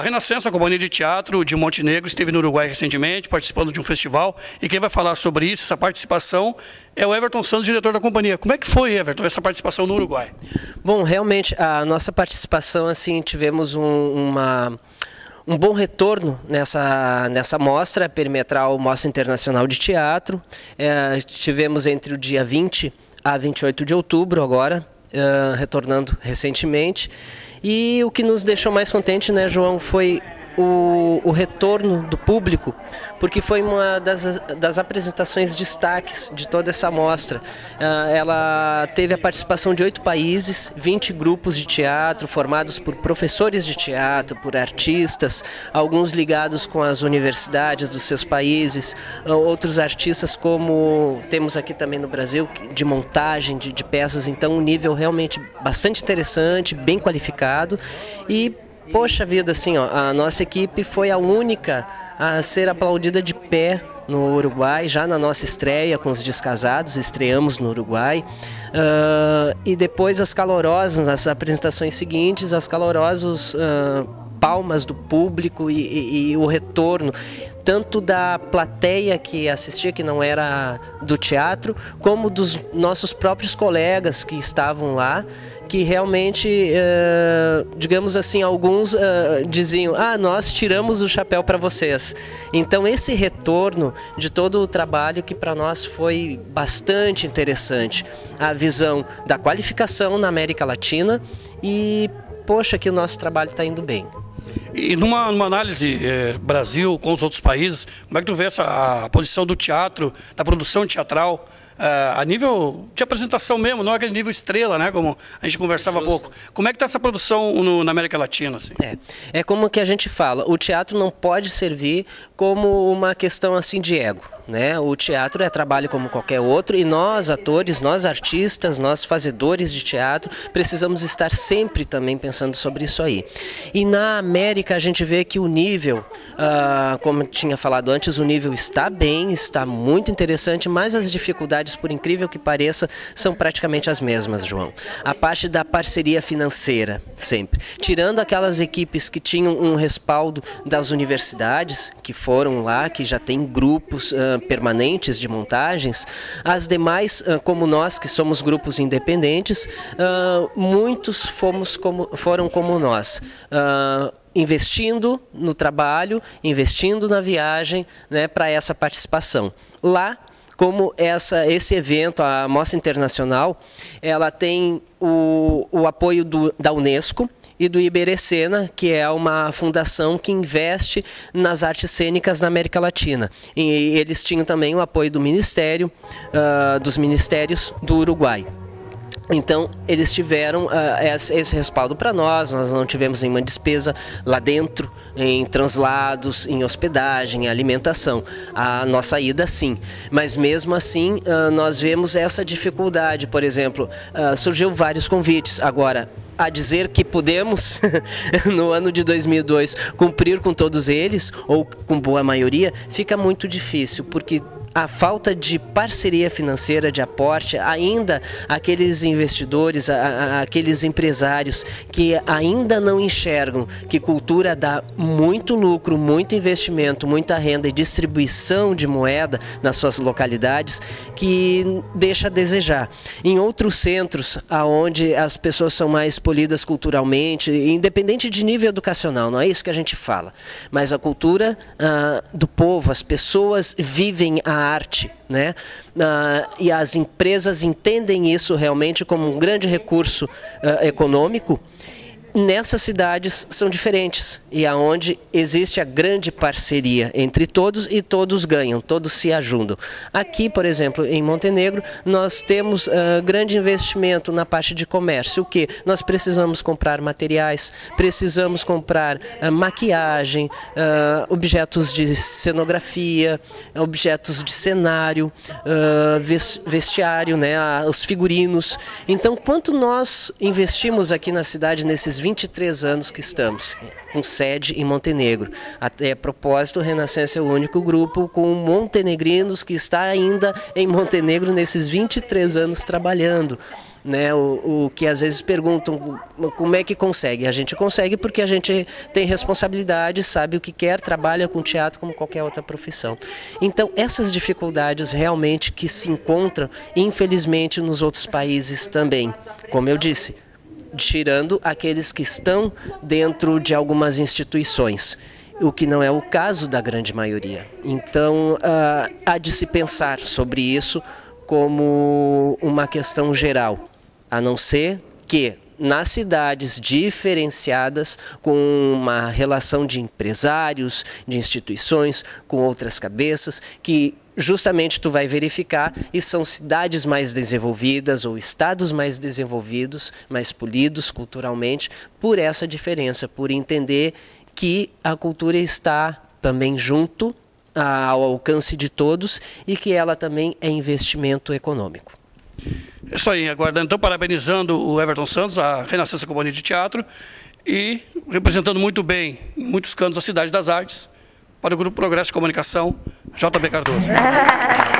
Renascença, a Companhia de Teatro de Montenegro, esteve no Uruguai recentemente, participando de um festival, e quem vai falar sobre isso, essa participação, é o Everton Santos, diretor da companhia. Como é que foi, Everton, essa participação no Uruguai? Bom, realmente, a nossa participação, assim, tivemos um bom retorno nessa mostra perimetral, Mostra Internacional de Teatro. Tivemos entre o dia 20 a 28 de outubro agora, retornando recentemente. E o que nos deixou mais contente, né, João, foi o retorno do público, porque foi uma das apresentações destaques de toda essa mostra. Ela teve a participação de 8 países, 20 grupos de teatro formados por professores de teatro, por artistas, alguns ligados com as universidades dos seus países, outros artistas como temos aqui também no Brasil, de montagem de peças, então um nível realmente bastante interessante, bem qualificado. E poxa vida, assim, ó, a nossa equipe foi a única a ser aplaudida de pé no Uruguai, já na nossa estreia com os Descasados, estreamos no Uruguai. E depois as calorosas, nas apresentações seguintes, as calorosas palmas do público e o retorno, tanto da plateia que assistia, que não era do teatro, como dos nossos próprios colegas que estavam lá, que realmente, digamos assim, alguns diziam, nós tiramos o chapéu para vocês. Então esse retorno de todo o trabalho que para nós foi bastante interessante, a visão da qualificação na América Latina e, poxa, que o nosso trabalho está indo bem. E numa análise Brasil com os outros países, como é que tu vê a posição do teatro, da produção teatral, a nível de apresentação mesmo, não aquele nível estrela, né, como a gente conversava há pouco. Como é que está essa produção na América Latina? Assim? É como que a gente fala, o teatro não pode servir como uma questão assim de ego. Né? O teatro é trabalho como qualquer outro e nós, atores, nós artistas, nós fazedores de teatro, precisamos estar sempre também pensando sobre isso aí. E na América a gente vê que o nível, como eu tinha falado antes, o nível está bem, está muito interessante, mas as dificuldades, por incrível que pareça, são praticamente as mesmas, João. A parte da parceria financeira, sempre. Tirando aquelas equipes que tinham um respaldo das universidades, que foram lá, que já tem grupos permanentes de montagens, as demais, como nós, que somos grupos independentes, muitos foram como nós, investindo no trabalho, investindo na viagem, né, para essa participação. Lá, como esse evento, a Mostra Internacional, ela tem o apoio da Unesco e do Iberescena, que é uma fundação que investe nas artes cênicas na América Latina. E eles tinham também o apoio do Ministério, dos ministérios do Uruguai. Então, eles tiveram esse respaldo para nós não tivemos nenhuma despesa lá dentro, em translados, em hospedagem, em alimentação. A nossa ida, sim. Mas mesmo assim, nós vemos essa dificuldade. Por exemplo, surgiu vários convites. Agora, a dizer que podemos, no ano de 2002, cumprir com todos eles, ou com boa maioria, fica muito difícil, porque a falta de parceria financeira, de aporte, ainda aqueles investidores, aqueles empresários que ainda não enxergam que cultura dá muito lucro, muito investimento, muita renda e distribuição de moeda nas suas localidades, que deixa a desejar. Em outros centros, onde as pessoas são mais polidas culturalmente, independente de nível educacional, não é isso que a gente fala, mas a cultura do povo, as pessoas vivem a arte, né? E as empresas entendem isso realmente como um grande recurso econômico. Nessas cidades são diferentes e aonde existe a grande parceria entre todos e todos ganham, todos se ajudam. Aqui, por exemplo, em Montenegro, nós temos grande investimento na parte de comércio. O que? Nós precisamos comprar materiais, precisamos comprar maquiagem, objetos de cenografia, objetos de cenário, vestiário, né, os figurinos. Então, quanto nós investimos aqui na cidade nesses 23 anos que estamos, com sede em Montenegro. Até a propósito, o Renascença é o único grupo com montenegrinos que está ainda em Montenegro nesses 23 anos trabalhando. Né, o que às vezes perguntam como é que consegue. A gente consegue porque a gente tem responsabilidade, sabe o que quer, trabalha com teatro como qualquer outra profissão. Então essas dificuldades realmente que se encontram, infelizmente, nos outros países também, como eu disse, tirando aqueles que estão dentro de algumas instituições, o que não é o caso da grande maioria. Então há de se pensar sobre isso como uma questão geral, a não ser que nas cidades diferenciadas, com uma relação de empresários, de instituições, com outras cabeças, que justamente tu vai verificar e são cidades mais desenvolvidas ou estados mais desenvolvidos, mais polidos culturalmente, por essa diferença, por entender que a cultura está também junto ao alcance de todos e que ela também é investimento econômico. É isso aí, aguardando, então, parabenizando o Everton Santos, a Renascença Companhia de Teatro, e representando muito bem, em muitos cantos, a Cidade das Artes, para o Grupo Progresso de Comunicação, JB Cardoso.